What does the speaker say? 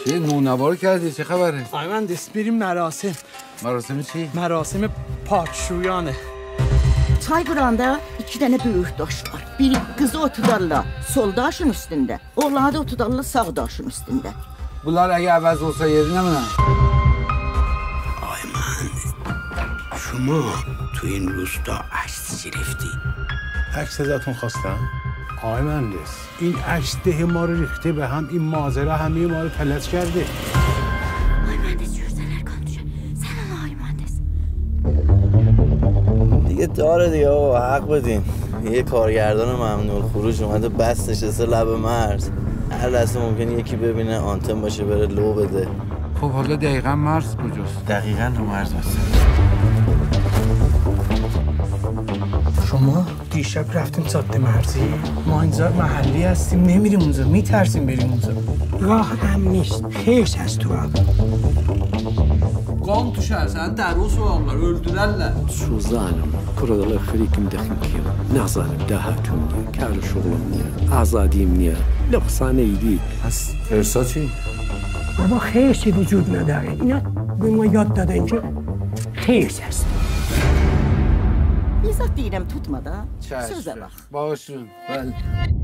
چه نونوار کردی؟ چه خبره؟ آقای مهندس بریم مراسم. مراسم چی؟ Merasimi pakşuyanı. Çayqıranda 2 dənə böyük daş var. Biri qızı otudarlar sol daşın üstündə, oğlanı da otudarlar sağ daşın üstündə. Bunlar اگه عوض olsa yerine mi? آقای مهندس شما تو این روستا عکس گرفتی؟ عکس ازتون خواستم؟ آقای مهندس این عکس ده ما رو ریخته به هم، این ماجرا همه ما رو فلج کرده. Ay mühendis yürüseler konuşuyor. Sen al ay mühendis. دیگه داره دیگه آقا حق بدین. یه کارگردان ممنوع الخروج اومده بس نشسته لب مرز. هر لحظه ممکنه یکی ببینه آنتن باشه بره لو بده. خب حالا دقیقا مرز کجاست؟ دقیقاً رو مرز هست. شما دیشب رفتیم ساده مرزی. ما اینجا محلی هستیم نمیریم اونجا میترسیم بریم اونجا. راه هم نیست. خیش از تو هم. Qan düşərsən, dəri o soğanlar öldürərlər. شو ظالم كرة الخليج مدخنكيو نظالم دهاتهم كارو شغلهم نيا آزادیم نيا لبسانه ایدی پس ارسا چی؟ بابا خیشی وجود نداره. اینا به ما یاد دادن که خیش هست. İzzət deyirəm tutma da. Sözə bax. باشون بله